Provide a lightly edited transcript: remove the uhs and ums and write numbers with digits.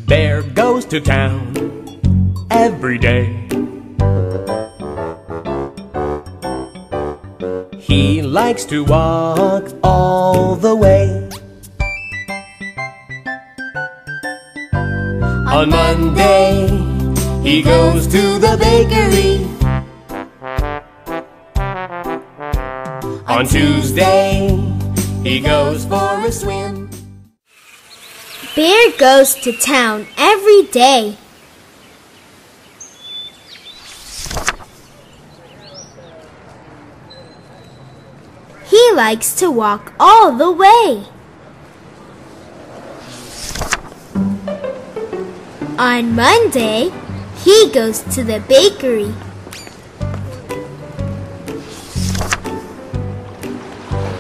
Bear goes to town every day. He likes to walk all the way. On Monday, he goes to the bakery. On Tuesday, he goes for a swim. Bear goes to town every day. He likes to walk all the way. On Monday, he goes to the bakery.